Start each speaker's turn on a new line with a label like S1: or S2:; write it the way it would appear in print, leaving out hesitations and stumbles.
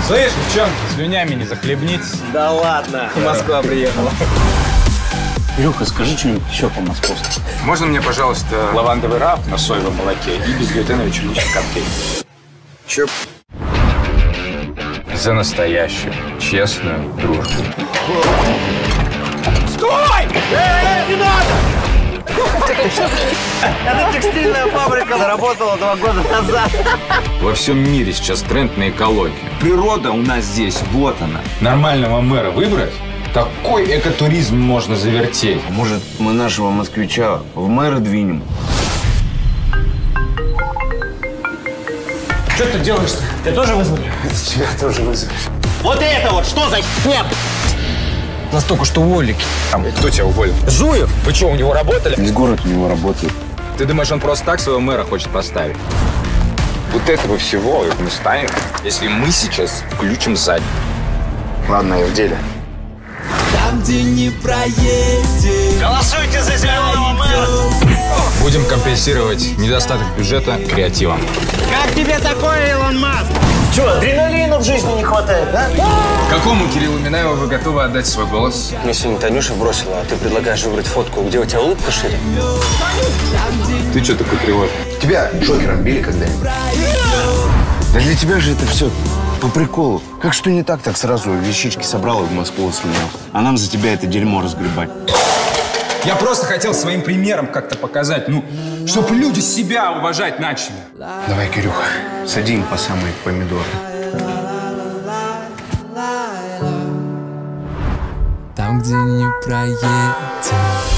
S1: Слышь, девчонки, слюнями не захлебнитесь.
S2: Да ладно, Москва приехала.
S3: Илюха, скажи что-нибудь еще по-московски.
S1: Можно мне, пожалуйста, лавандовый раф на соевом молоке и безглютеновый черничный коктейль?
S2: Че?
S1: За настоящую, честную дружбу.
S2: Стой! Не надо! Это текстильная фабрика заработала 2 года назад.
S1: Во всем мире сейчас тренд на экологию.
S4: Природа у нас здесь, вот она.
S1: Нормального мэра выбрать? Какой экотуризм можно завертеть?
S4: Может, мы нашего москвича в мэры двинем?
S2: Что ты делаешь-то? Ты тоже вызвали?
S4: Тебя тоже вызвали.
S2: Вот это вот, что за херня?
S4: Нас только что уволили.
S1: Кто тебя уволил?
S2: Зуев!
S1: Вы что, у него работали?
S4: Весь город у него работает.
S1: Ты думаешь, он просто так своего мэра хочет поставить? Вот этого всего мы станем, если мы сейчас включим задний.
S4: Ладно, я в деле.
S5: Там, где не проедешь.
S2: Голосуйте за зеленого мэра!
S1: Будем компенсировать недостаток бюджета креативом.
S2: Как тебе такое, Илон Маск? Че, адреналина в жизни не хватает, да?
S1: Какому Кириллу Минаеву вы готовы отдать свой голос?
S3: Мне сегодня Танюша бросила, а ты предлагаешь выбрать фотку, где у тебя улыбка шире.
S1: Ты что такой тревожный?
S4: Тебя Джокером били когда-нибудь? Да для тебя же это все по приколу. Как что не так, так сразу вещички собрал и в Москву слинял. А нам за тебя это дерьмо разгребать.
S1: Я просто хотел своим примером как-то показать, чтобы люди себя уважать начали.
S4: Давай, Кирюха, сади им по самые помидоры.
S5: Там, где не проедешь.